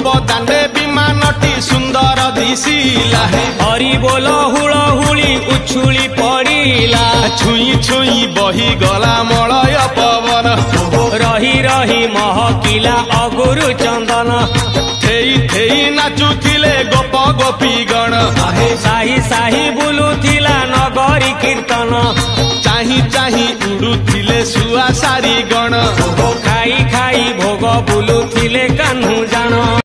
दांडे विमानटी सुंदर दिशिला हरि बोल हुलहुली उछुली पड़िला छुई छुई बही गला मलय पवन रही रही महकिला अगुरु चंदन थेई थेई नाचुथिले गोप गोपी गण साही साही बुलुथिला नगरी कीर्तन चाही चाही उड़ुथिले सुआ सारी गण खाई खाई भोग बुलुथिले कान्हू जान।